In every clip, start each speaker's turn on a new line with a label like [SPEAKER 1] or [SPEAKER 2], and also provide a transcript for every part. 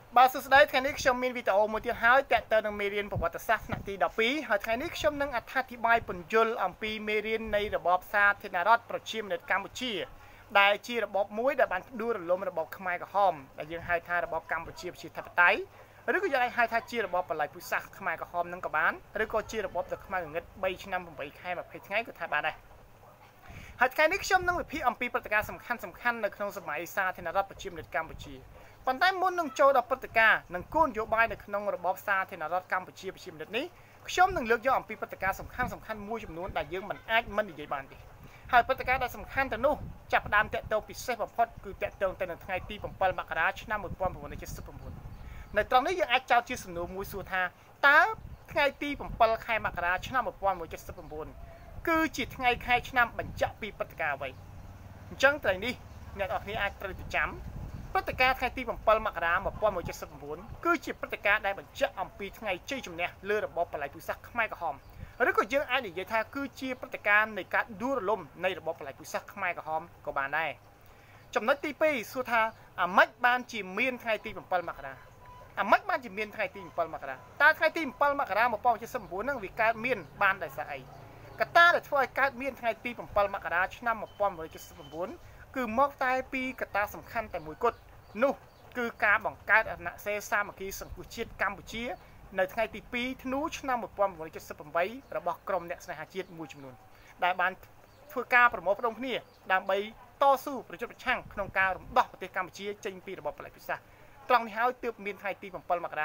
[SPEAKER 1] បាទសួស្តីថ្ងៃនេះខ្ញុំមានវីដេអូមួយទៀតហើយតាក់ទងនឹងមេរៀនប្រវត្តិសាស្ត្រថ្នាក់ទី12ហើយថ្ងៃនេះខ្ញុំនឹងអត្ថាធិប្បាយពន្យល់អំពីមេរៀននៃរបបសាធារណរដ្ឋប្រជាមានិតកម្ពុជាដែលជារបបមួយដែលបានផ្ដួលរំលំរបបខ្មែរក្រហមដែលយើងហៅថារបបកម្ពុជាប្រជាធិបតេយ្យឬក៏យើងអាចហៅថាជារបបបល្ល័យពូជសាសន៍ខ្មែរក្រហមនឹងក៏បានឬក៏ជារបបដ៏ខ្មៅងងឹត3ឆ្នាំ8ខែ20ថ្ងៃក៏ថាបានដែរហើយថ្ងៃនេះខ្ញុំនឹងវិភាគអំពីព្រឹត្តិការណ៍សំខាន់ៗនៅក្នុងសម័យសាធារណរដ្ឋប្រជាមានិតកម្ពុជាប៉ុន្តែមុននឹងចូលដល់ព្រឹត្តិការណ៍និងគោលនយោបាយនៅក្នុងរបបសាធារណរដ្ឋកម្ពុជាប្រជាមានិតនេះខ្ញុំនឹងលើកយកអំពីព្រឹត្តិការណ៍សំខាន់មួយចំនួនដែលយើងមិនអាចមិននិយាយបានទេហើយព្រឹត្តិការណ៍ដែលសំខាន់ទៅនោះចាប់ផ្ដើមតាក់ទងពិសេសបំផុតគឺតាក់ទងទៅនឹងថ្ងៃទី7មករាឆ្នាំ1979នៅត្រង់នេះយើងអាចចោទជាសំណួរមួយសួរថាតើថ្ងៃទី7ខែមករាឆ្នាំ1979គឺជាថ្ងៃខែឆ្នាំបញ្ជាក់ពីព្រឹត្តិការណ៍អ្វីអញ្ចឹងថ្ងៃនេះអ្នកនរគ្នាអាចត្រូវទៅចាំព្រឹត្តិការណ៍ថ្ងៃទី7មករា1979គឺជាព្រឹត្តិការណ៍ដែលបញ្ជាក់អំពីថ្ងៃជ័យជំនះលើរបបបល្ល័យពូជសាសន៍ខ្មែរក្រហមឬក៏យើងអាចនិយាយថាគឺជាព្រឹត្តិការណ៍នៃការដួលរលំនៃរបបបល្ល័យពូជសាសន៍ខ្មែរក្រហមក៏បានដែរចំណុចទី2សួរថាអាម៉េចបានជាមានថ្ងៃទី7មករាអាម៉េចបានជាមានថ្ងៃទី7មករាតើថ្ងៃទី7មករា1979ហ្នឹងវាកើតមានបានដោយសារអីកត្តាដែលធ្វើឲ្យកើតមានថ្ងៃទី7មករាឆ្នាំ1979គឺមកតែពីកត្តាសំខាន់តែមួយគត់នោះគឺការបង្កើតអាណត្តិសេសាមគ្គីសង្គមជាតិកម្ពុជានៅថ្ងៃទី2ធ្នូឆ្នាំ1978របស់ក្រមអ្នកស្នេហាជាតិមួយចំនួនដែលបានធ្វើការប្រមូលផ្ដុំគ្នាដើម្បីតស៊ូប្រយុទ្ធប្រឆាំងក្នុងការរំដោះប្រទេសកម្ពុជាចេញពីរបបបល្ល័យពូជសាសន៍ត្រង់នេះហើយទើបមានថ្ងៃទី7មករា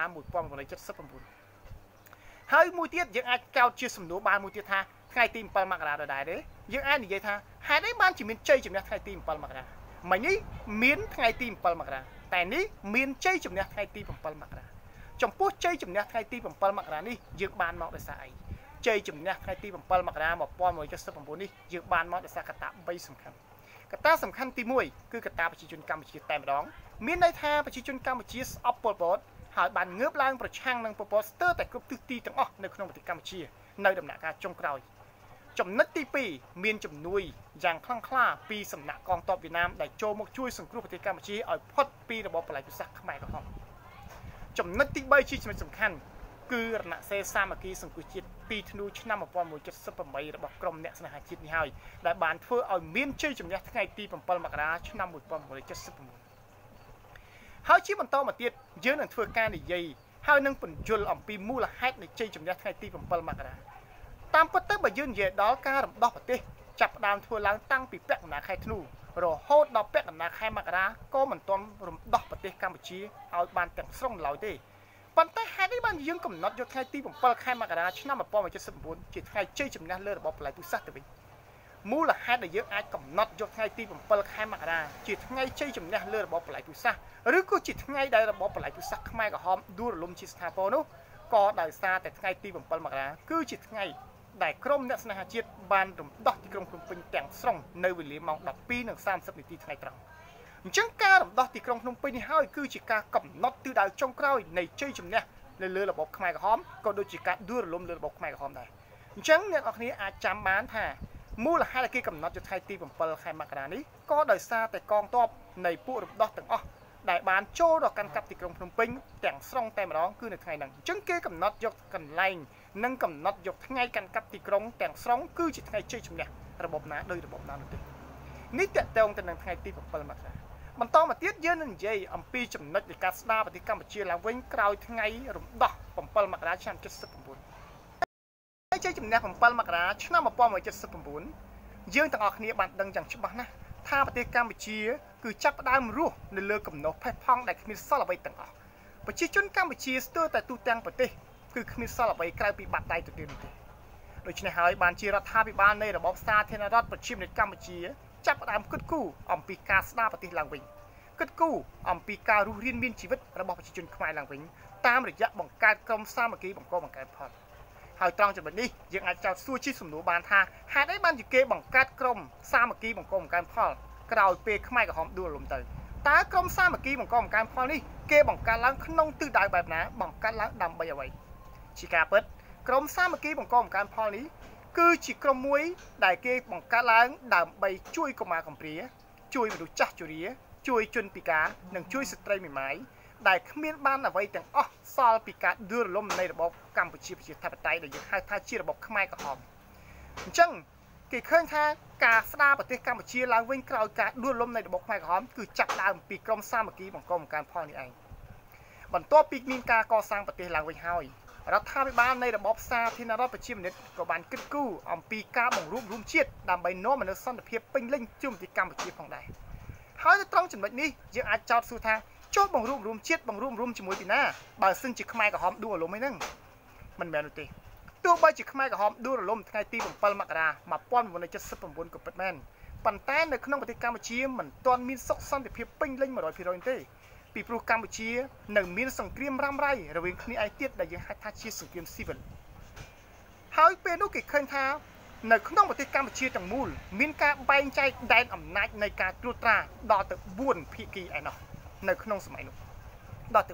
[SPEAKER 1] 1979ហើយមួយទៀតយើងអាចកោតជាសំណួរបានមួយទៀតថាថ្ងៃទី7មករាដដែលទេយើងអាចនិយាយថាហេតុអីបានជាមានជ័យជំនះថ្ងៃទី7មករាមិញនេះមានថ្ងៃទី7មករាតែនេះមានជ័យជំនះថ្ងៃទី7មករាចំពោះជ័យជំនះថ្ងៃទី7មករានេះយើងបានមកដោយសារអីជ័យជំនះថ្ងៃទី7មករា1979នេះយើងបានមកដោយសារកត្តា3សំខាន់កត្តាសំខាន់ទី1គឺកត្តាប្រជាជនកម្ពុជាតែម្ដងមានន័យថាប្រជាជនកម្ពុជាស្អប់ប៉ុលពតហើយបានងើបឡើងប្រឆាំងនឹងប៉ុលពតស្ទើរតែគ្រប់ទិសទីទាំងអស់នៅក្នុងប្រទេសកម្ពុជានៅដំណាក់កាលចុងក្រោយចំណុចទី2មានជំនួយយ៉ាងខ្លាំងក្លាពីសំណាក់កងទ័ពវៀតណាមដែលចូលមកជួយសង្គ្រោះប្រទេសកម្ពុជាឲ្យផុតពីរបបបល្ល័យពូជសាសន៍ខ្មែរក្រហមចំណុចទី3ជាចំណុចសំខាន់គឺរណសេរសាមគ្គីសង្គមជាតិ2ធ្នូឆ្នាំ1978របស់ក្រមអ្នកស្នេហាជាតិនេះហើយដែលបានធ្វើឲ្យមានជ័យជំនះថ្ងៃទី7មករាឆ្នាំ1979ហើយជាបន្តមកទៀតយើងនឹងធ្វើការនិយាយហើយនឹងពន្យល់អំពីមូលហេតុនៃជ័យជំនះថ្ងៃទី7មករាតាមពិតទៅបើយើងនិយាយដល់ការរំដោះប្រទេសចាប់ផ្ដើមធ្វើឡើងតាំងពីពាក់កណ្ដាលខែធ្នូរហូតដល់ពាក់កណ្ដាលខែមករាក៏មិនទាន់រំដោះប្រទេសកម្ពុជាឲ្យបានទាំងស្រុងឡើយទេប៉ុន្តែហេតុអីបានយើងកំណត់យកថ្ងៃទី7ខែមករាឆ្នាំ1979ជាថ្ងៃជ័យជំនះលើរបបបល្ល័យពូជសាសន៍ទៅវិញមូលហេតុដែលយើងអាចកំណត់យកថ្ងៃទី7ខែមករាជាថ្ងៃជ័យជំនះលើរបបបល្ល័យពូជសាសន៍ឬក៏ជាថ្ងៃដែលរបបបល្ល័យពូជសាសន៍ខ្មែរក្រហមដួលរលំជាស្ថាពរនោះក៏ដោយសារតែថ្ងៃទី7មករាគឺជាថ្ងៃដែលក្រមអ្នកស្នេហាជាតិបានរំដោះទីក្រុងភ្នំពេញទាំងស្រុងនៅវេលាម៉ោង 12:30 នាទីថ្ងៃត្រង់អញ្ចឹងការរំដោះទីក្រុងភ្នំពេញនេះហើយគឺជាការកំណត់ទិសដៅចុងក្រោយនៃជ័យជំនះលើរបបខ្មែរក្រហមក៏ដូចជាការដួលរលំលើរបបខ្មែរក្រហមដែរអញ្ចឹងអ្នកនរគ្នាអាចចាំបានថាមូលហេតុគេកំណត់យកថ្ងៃទី7ខែមករានេះក៏ដោយសារតែកងទ័ពនៃពួករំដោះទាំងអស់ដែលបានចូលដល់កាន់កាប់ទីក្រុងភ្នំពេញទាំងស្រុងតែម្ដងគឺនៅថ្ងៃហ្នឹងអញ្ចឹងគេកំណត់យកកន្លែងនិងកំណត់យកថ្ងៃកាន់កាប់ទីក្រុងទាំងស្រុងគឺជាថ្ងៃជ័យជំនះរបបណាដោយរបបណានោះទេនេះតកតងទៅនឹងថ្ងៃទី7មករាបន្តមកទៀតយើងនឹងនិយាយអំពីចំណុចនៃការស្ដារប្រទេសកម្ពុជាឡើងវិញក្រោយថ្ងៃរំដោះ7មករាឆ្នាំ1979ហើយជ័យជំនះ7មករាឆ្នាំ1979យើងទាំងអស់គ្នាបានដឹងយ៉ាងច្បាស់ណាស់ថាប្រទេសកម្ពុជាគឺចាប់ផ្ដើមរស់នៅលើកំណោះផេះផង់ដែលគ្មានសល់អ្វីទាំងអស់ប្រជាជនកម្ពុជាស្ទើរតែទូទាំងប្រទេសគឺគ្មានសល់អ្វីក្រៅពីបាត់ដៃទៅទៀតនោះទេដូច្នេះហើយបានជារដ្ឋាភិបាលនៃរបបសាធារណរដ្ឋប្រជាមានិតកម្ពុជាចាប់ផ្ដើមគិតគូរអំពីការស្ដារប្រទេសឡើងវិញគិតគូរអំពីការរស់រានមានជីវិតរបស់ប្រជាជនខ្មែរឡើងវិញតាមរយៈបង្កើតក្រុមសាមគ្គីបង្កបង្កើនផលហើយត្រង់ចំណុចនេះយើងអាចចោទសួរជាសំណួរបានថាហេតុអីបានជាគេបង្កើតក្រុមសាមគ្គីបង្កបង្កើនផលក្រោយពេលខ្មែរក្រហមដួលរលំទៅតើក្រុមសាមគ្គីបង្កបង្កើនផលនេះគេបង្កើតឡើងក្នុងទិសដៅបែបណាបង្កើតឡើងដើម្បីអ្វីជាការពិតក្រុមសាមគ្គីបង្កបង្កើនផលនេះគឺជាក្រុមមួយដែលគេបង្កើតឡើងដើម្បីជួយកុមារកំព្រាជួយមនុស្សចាស់ជរាជួយជនពិការនិងជួយស្ត្រីមេម៉ាយដែលគ្មានបានអ្វីទាំងអស់សល់ពីការដួលរលំនៃរបបកម្ពុជាប្រជាធិបតេយ្យដែលយើងហៅថាជារបបខ្មែរក្រហមអញ្ចឹងគេឃើញថាការស្ដារប្រទេសកម្ពុជាឡើងវិញក្រោយការដួលរលំនៃរបបខ្មែរក្រហមគឺចាប់ដើមពីក្រមសាមគ្គីបង្កបង្កើនផលនេះឯងបន្ទាប់ពីមានការកសាងប្រទេសឡើងវិញហើយរដ្ឋាភិបាលនៃរបបសាធារណរដ្ឋប្រជាមានិតក៏បានគិតគូរអំពីការបង្រួបរួមជាតិដើម្បីនាំមកនូវសន្តិភាពពេញលេញជុំប្រទេសកម្ពុជាផងដែរហើយនៅត្រង់ចំណុចនេះយើងអាចចោទសួរថាចូលបង្រួបរួមជាតិបង្រួបរួមជាមួយពីណាបើសិនជាខ្មែរក្រហមដួលរលំឯហ្នឹងមិនមែននោះទេទោះបីជាខ្មែរក្រហមដួលរលំថ្ងៃទី7មករា1979ក៏ពិតមែនប៉ុន្តែនៅក្នុងប្រទេសកម្ពុជាមិនទាន់មានសុខសន្តិភាពពេញលេញ 100% ទេពីព្រោះកម្ពុជានៅមានសង្គ្រាមរ៉ាំរ៉ៃរវាងគ្នាឯទៀតដែលយើងហៅថាជាសង្គ្រាមស៊ីវិលហើយពេលនោះគេឃើញថានៅក្នុងប្រទេសកម្ពុជាទាំងមូលមានការបែងចែកដែនអំណាចនៃការត្រួតត្រាដល់ទៅ4ភាគីឯណោះនៅក្នុងសម័យនោះដល់ទៅ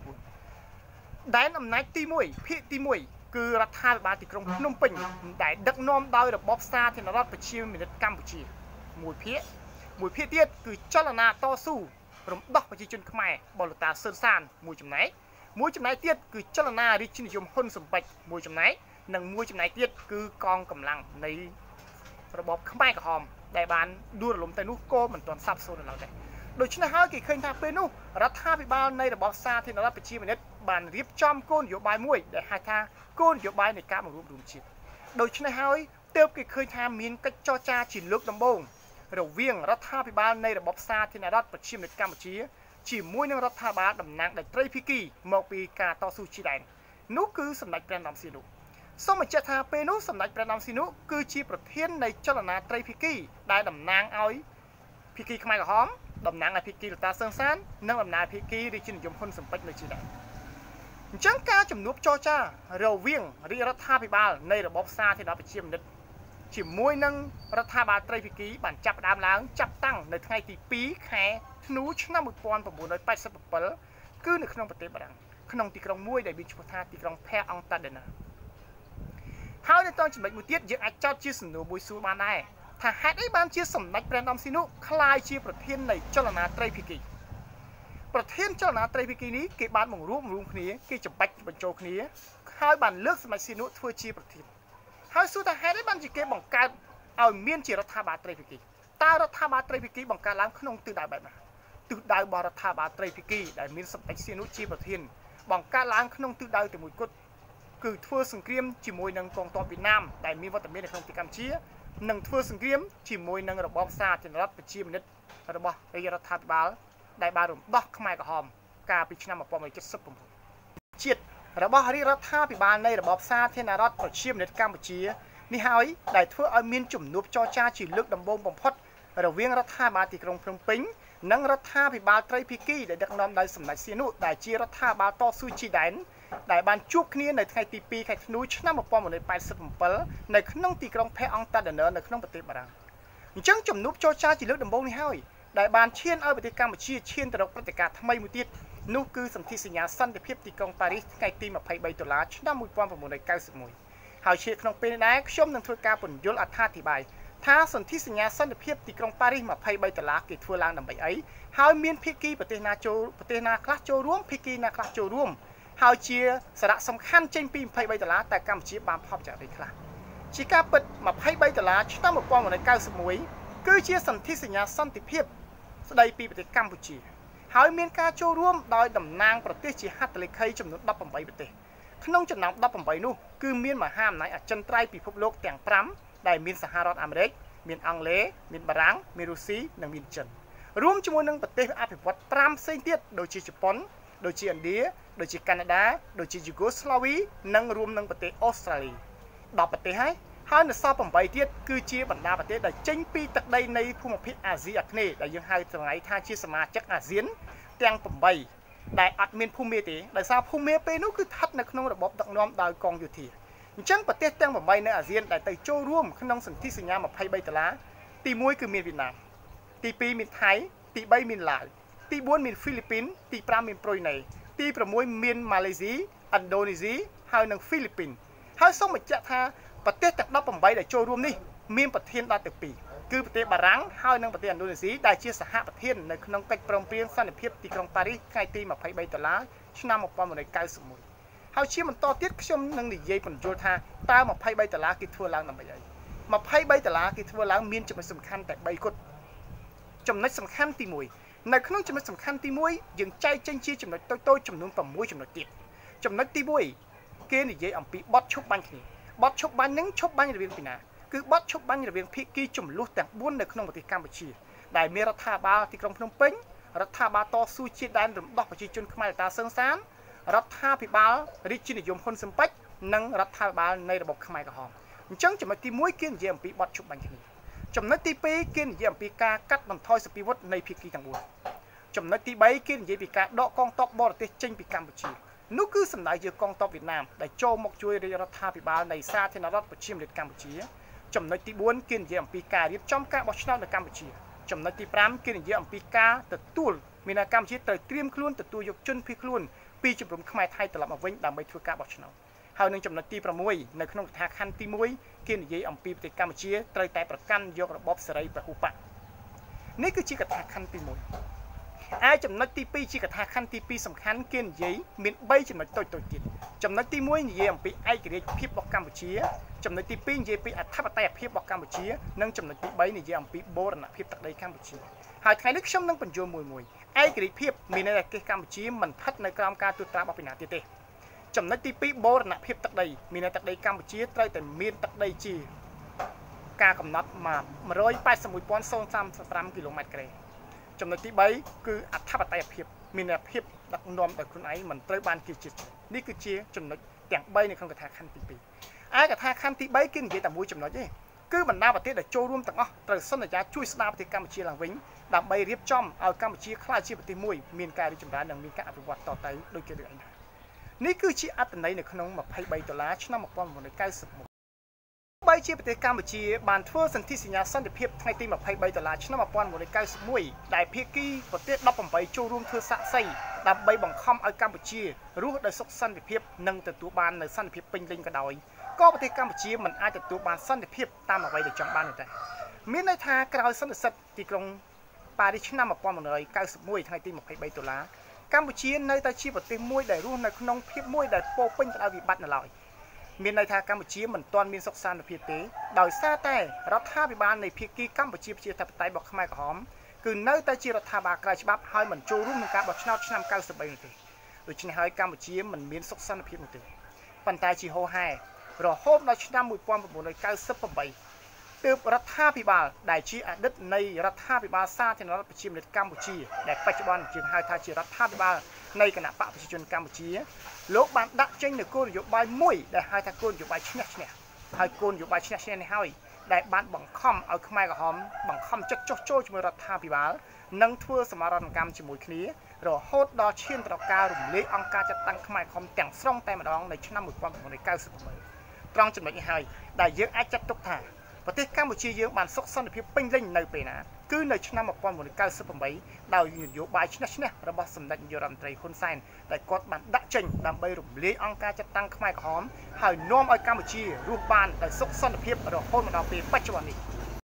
[SPEAKER 1] 4ដែនអំណាចទី1ភាគទី1គឺរដ្ឋាភិបាលទីក្រុងភ្នំពេញដែលដឹកនាំដោយរបបសាធារណរដ្ឋប្រជាមានិតកម្ពុជាមួយភាគទៀតគឺចលនាតស៊ូរំដោះប្រជាជនខ្មែរបលតាសឿនសានមួយចំណែកទៀតគឺចលនារាជានិយមហ៊ុនស៊ុនប៉ិចមួយចំណែកនិងមួយចំណែកទៀតគឺកងកម្លាំងនៃរបបខ្មែរក្រហមដែលបានដួលរលំទៅនោះក៏មិនទាន់សាបសូន្យនៅឡើយដែរដូច្នេះហើយគេឃើញថាពេលនោះរដ្ឋាភិបាលនៃរបបសាធារណរដ្ឋប្រជាមានិតបានរៀបចំគោលនយោបាយមួយដែលហៅថាគោលនយោបាយនៃការបង្រួបរួមជាតិដូច្នេះហើយទើបគេឃើញថាមានកិច្ចចរចាជាលើកដំបូងរវាងរដ្ឋាភិបាលនៃរបបសាធារណរដ្ឋប្រជាមានិតកម្ពុជាជាមួយនឹងរដ្ឋាភិបាលតំណាងដោយត្រីភាគីមកពីការតស៊ូជាដែននោះគឺសម្ដេចព្រះនរោត្តមសីហនុសូមបញ្ជាក់ថាពេលនោះសម្ដេចព្រះនរោត្តមសីហនុគឺជាប្រធាននៃចលនាត្រីភាគីដែលតំណាងឲ្យភាគីខ្មែរក្រហមតំណាងឲ្យភាគីលតាសឿនសាននិងតំណាងភាគីរាជានិយមហ៊ុនស៊ុនប៉ិចនៅជាដែនអញ្ចឹងការជំនួបចរចារវាងរាជរដ្ឋាភិបាលនៃរបបសាធារណរដ្ឋប្រជាមានិតជាមួយនឹងរដ្ឋាភិបាលត្រីភាគីបានចាប់ផ្ដើមឡើងចាប់តាំងនៅថ្ងៃទី2ខែធ្នូឆ្នាំ1987គឺនៅក្នុងប្រទេសបារាំងក្នុងទីក្រុងមួយដែលមានឈ្មោះថាទីក្រុងផែអង់តាដេណាហើយនៅត្រង់ចំណុចមួយទៀតយើងអាចចោទជាសំណួរមួយសួរបានដែរថាហេតុអីបានជាសម្ដេចព្រះនរោត្តមសីហនុក្លាយជាប្រធាននៃចលនាត្រីភាគីប្រធានចលនាត្រីភាគីនេះគេបានបង្រួបរួមគ្នាគេចម្បាច់បញ្ចូលគ្នាហើយបានលើកសម្ដេចសីហនុធ្វើជាប្រធានហើយសួរថាហេតុអីបានជាគេបង្កើតឲ្យមានជារដ្ឋាភិបាលត្រីភាគីតើរដ្ឋាភិបាលត្រីភាគីបង្កើតឡើងក្នុងទិសដៅបែបណាទិសដៅរបស់រដ្ឋាភិបាលត្រីភាគីដែលមានសម្ដេចសីហនុជាប្រធានបង្កើតឡើងក្នុងទិសដៅតែមួយគត់គឺធ្វើសង្គ្រាមជាមួយនឹងកងទ័ពវៀតណាមដែលមានវត្តមាននៅក្នុងប្រទេសកម្ពុជានិងធ្វើសង្គ្រាមជាមួយនឹងរបបសាធារណរដ្ឋប្រជាមានិតរបស់រាជរដ្ឋាភិបាលដែលបានរំដោះខ្មែរក្រហមកាលពីឆ្នាំ1979ជាតិរបស់រាជរដ្ឋាភិបាលនៃរបបសាធារណរដ្ឋប្រជាមានិតកម្ពុជានេះហើយដែលធ្វើឲ្យមានជំនួបចរចាជាលើកដំបូងបំផុតរវាងរដ្ឋាភិបាលទីក្រុងភ្នំពេញនិងរដ្ឋាភិបាលត្រីភាគីដែលដឹកនាំដោយសម្ដេចសីហនុដែលជារដ្ឋាភិបាលតស៊ូជាដែនដែលបានជួបគ្នានៅថ្ងៃទី2ខែធ្នូឆ្នាំ1987នៅក្នុងទីក្រុងផែអង់តាដេណានៅក្នុងប្រទេសបារាំងអញ្ចឹងជំនួបចរចាជាលើកដំបូងនេះហើយដែលបានឈានឲ្យប្រទេសកម្ពុជាឈានទៅរកព្រឹត្តិការណ៍ថ្មីមួយទៀតនោះគឺសន្ធិសញ្ញាសន្តិភាពទីក្រុងប៉ារីសថ្ងៃទី23 ឆ្នាំ1991ហើយជាក្នុងពេលនេះដែរខ្ញុំនឹងធ្វើការពន្យល់អត្ថាធិប្បាយថាសន្ធិសញ្ញាសន្តិភាពទីក្រុងប៉ារីស$23គេធ្វើឡើងដើម្បីអីហើយមានភាគីប្រទេសណាខ្លះចូលរួមភាគីណាខ្លះចូលរួមហើយជាសារៈសំខាន់ចេញពី$23តែកម្ពុជាបានផប់ចាក់អីខ្លះជាការពិត$23ឆ្នាំ1991គឺជាសន្ធិសញ្ញាសន្តិភាពស្ដីពីប្រទេសកម្ពុជាហើយមានការចូលរួមដោយតំណាងប្រទេសជាហត្ថលេខីចំនួន18ប្រទេសក្នុងចំណោម18នោះគឺមានមហាអំណាចអចិន្ត្រៃយ៍ពិភពលោកទាំង5ដែលមានសហរដ្ឋអាមេរិកមានអង់គ្លេសមានបារាំងមានរុស្ស៊ីនិងមានចិនរួមជាមួយនឹងប្រទេសអភិវឌ្ឍ5ផ្សេងទៀតដូចជាជប៉ុនដូចជាឥណ្ឌាដូចជាកាណាដាដូចជាយូហ្គោស្លាវីនិងរួមនឹងប្រទេសអូស្ត្រាលី10ប្រទេសហើយនៅសល់8ទៀតគឺជាបណ្ដាប្រទេសដែលចេញពីទឹកដីនៃភូមិភាគអាស៊ីអាគ្នេយ៍ដែលយើងហៅថ្ងៃថាជាសមាជិកអាស៊ានទាំង8ដែលអត់មានភូមិមាទេដោយសារភូមិមាពេលនោះគឺស្ថិតនៅក្នុងរបបដឹកនាំដោយកងយោធាអញ្ចឹងប្រទេសទាំង8នៅអាស៊ានដែលទៅចូលរួមក្នុងសន្ធិសញ្ញា$23ទី1គឺមានវៀតណាមទី2មានថៃទី3មានឡាវទី4មានហ្វីលីពីនទី5មានប្រូយណេទី6មានម៉ាឡេស៊ីឥណ្ឌូនេស៊ីហើយនិងហ្វីលីពីនហើយសូមបញ្ជាក់ថាប្រទេសទាំង18ដែលចូលរួមនេះមានប្រធានដល់ទៅ2 គឺប្រទេសបារាំងហើយនិងប្រទេសឥណ្ឌូនេស៊ីដែលជាសហប្រធាននៅក្នុងកិច្ចព្រមព្រៀងសន្តិភាពទីក្រុងប៉ារីសថ្ងៃទី23 ឆ្នាំ1991ហើយជាបន្តទៀតខ្ញុំនឹងនិយាយបញ្យល់ថាតើ$23គេធ្វើឡើងដើម្បីអី$23គេធ្វើឡើងមានចំណុចសំខាន់តែ3គត់ចំណុចសំខាន់ទី1នៅក្នុងចំណុចសំខាន់ទី1យើងចែកចេញជាចំណុចតូចៗចំនួន6ចំណុចទៀតចំណុចទី1គេនិយាយអំពីបទឈប់បាញ់គ្នាបទឈប់បាញ់នឹងឈប់បាញ់រវាងពីណាគឺបទឈប់បាញ់រវាងភាគីចំនួនទាំង4នៅក្នុងប្រទេសកម្ពុជាដែលមានរដ្ឋាភិបាលទីក្រុងភ្នំពេញរដ្ឋាភិបាលតស៊ូជាដែនរំដោះប្រជាជនខ្មែរតាសឿងសានរដ្ឋាភិបាលរាជានិយមហ៊ុនស៊ិនប៉ិចនិងរដ្ឋាភិបាលនៃរបបខ្មែរក្រហមអញ្ចឹងចំណុចទី1គេនិយាយអំពីបទឈប់បាញ់គ្នាចំណុចទី2គេនិយាយអំពីការកាត់បន្ថយសពិវុធនៃភាគីទាំង4ចំណុចទី3គេនិយាយពីការដកកងទ័ពបរទេសចេញពីកម្ពុជានោះគឺសំដៅជាកងទ័ពវៀតណាមដែលចូលមកជួយរាជរដ្ឋាភិបាលនៃសាធារណរដ្ឋប្រជាមានិតកម្ពុជាចំណុចទី4គេនិយាយអំពីការរៀបចំការបោះឆ្នោតនៅកម្ពុជាចំណុចទី5គេនិយាយអំពីការទទួលមានកម្ពុជាត្រូវត្រៀមខ្លួនទទួលយកជនភៀសខ្លួនពីជំរំខ្មែរថៃត្រឡប់មកវិញដើម្បីធ្វើការបោះឆ្នោតហើយនឹងចំណុចទី6នៅក្នុងកថាខណ្ឌទី1គេនិយាយអំពីប្រទេសកម្ពុជាត្រូវតែប្រកាន់យករបបសេរីពហុបកនេះគឺជាកថាខណ្ឌទី1ឯចំណុចទី2ជាកថាខណ្ឌទី2សំខាន់គេនិយាយមាន3ចំណុចតូចៗទៀតចំណុចទី1និយាយអំពីឯករាជ្យភាពរបស់កម្ពុជាចំណុចទី2និយាយពីអធិបតេយ្យភាពរបស់កម្ពុជានិងចំណុចទី3និយាយអំពីបូរណភាពទឹកដីកម្ពុជាហើយថ្ងៃនេះខ្ញុំនឹងបញ្យល់មួយឯករាជ្យភាពមានន័យថាប្រទេសកម្ពុជាមិនស្ថិតនៅក្រោមការត្រួតត្រារបស់ពីណាទៀតទេចំណុចទី2បូរណភាពទឹកដីមានន័យទឹកដីកម្ពុជាត្រូវតែមានទឹកដីជាការកំណត់មក181,035 គីឡូម៉ែត្រក្រេចំណុចទី3គឺអធិបតេយ្យភាពមានភាពដឹកនាំដោយខ្លួនឯងមិនត្រូវបានគេជឿជាក់នេះគឺជាចំណុចទាំង3នៅក្នុងកថាខណ្ឌទី2ឯកថាខណ្ឌទី3គេនិយាយតែមួយចំណុចទេគឺបណ្ដាប្រទេសដែលចូលរួមទាំងអស់ត្រូវសន្យាជួយស្ដារប្រទេសកម្ពុជាឡើងវិញដើម្បីរៀបចំឲ្យកម្ពុជាក្លាយជាប្រទេសមួយមានការរីកចម្រើននិងមានការអភិវឌ្ឍតទៅដូចគេលើកឯងនេះគឺជាអត្ថន័យនៅក្នុង$23ឆ្នាំ1991បីជាប្រទេសកម្ពុជាបានធ្វើសន្ធិសញ្ញាសន្តិភាពថ្ងៃទី$23ឆ្នាំ1991ដែលភាគីប្រទេស18ចូលរួមធ្វើសាក្សីដើម្បីបង្ខំឲ្យកម្ពុជារស់ដោយសុខសន្តិភាពនិងទទួលបាននូវសន្តិភាពពេញលេញក៏ដោយក៏ប្រទេសកម្ពុជាមិនអាចទទួលបានសន្តិភាពតាមអ្វីដែលចង់បាននោះទេមានន័យថាក្រោយសន្និសីទទីក្រុងប៉ារីសឆ្នាំ1991ថ្ងៃទី$23កម្ពុជានៅតែជាប្រទេសមួយដែលរស់នៅក្នុងភាពមួយដែលពោពេញទៅដោយវិបត្តិនៅឡើយមានន័យថាកម្ពុជាមិនទាន់មានសុខសន្តិភាពទេដោយសារតែរដ្ឋាភិបាលនៃភាគីកម្ពុជាប្រជាធិបតេយ្យរបស់ខ្មែរក្រហមគឺនៅតែជារដ្ឋាភិបាលក្រៅច្បាប់ហើយមិនចូលរួមក្នុងការបោះឆ្នោតឆ្នាំ93នោះទេដូច្នេះហើយកម្ពុជាមិនមានសុខសន្តិភាពនោះទេប៉ុន្តែជាហូរហែរហូតដល់ឆ្នាំ1998ទើបរដ្ឋាភិបាលដែលជាអតីតនៃរដ្ឋាភិបាលសាធារណរដ្ឋប្រជាមានិតកម្ពុជាដែលបច្ចុប្បន្នយើងហៅថាជារដ្ឋាភិបាលនៃគណៈបកប្រជាជនកម្ពុជាលោកបានដាក់ចេញនូវគោលនយោបាយមួយដែលហៅថាគោលនយោបាយឈ្នះឈ្នះហើយគោលនយោបាយឈ្នះឈ្នះនេះហើយដែលបានបង្ខំឲ្យខ្មែរក្រហមបង្ខំចិត្តចុះចូលជាមួយរដ្ឋាភិបាលនិងធ្វើសមរណកម្មជាមួយគ្នារហូតដល់ឈានទៅដល់ការរំលាយអង្គការចាត់តាំងខ្មែរក្រហមទាំងស្រុងតែម្ដងនៅឆ្នាំ1998ត្រង់ចំណុចនេះហើយដែលយើងអាចចាត់ទុកថាប្រទេសកម្ពុជាយើងបានសុខសន្តិភាពពេញលេញនៅពេលណាគឺនៅឆ្នាំ1998ដោយនយោបាយឈ្នះឈ្នះរបស់សម្ដេចនាយករដ្ឋមន្ត្រីហ៊ុនសែនដែលគាត់បានដាក់ចេញដើម្បីរំលាយអង្គការចាត់តាំងខ្មែរក្រហមហើយនាំឲ្យកម្ពុជារស់បានដោយសុខសន្តិភាពរហូតមកដល់ពេលបច្ចុប្បន្ននេះ